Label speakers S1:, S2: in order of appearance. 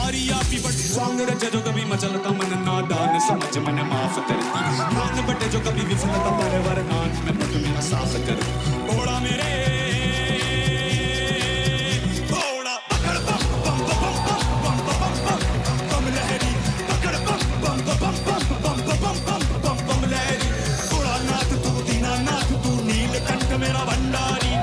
S1: यारी आपी but song रचे जो कभी मचलता मन नादान समझ मन माफ करती मान बटे जो कभी विफलता परवर नाच में पट मेरा साफ कर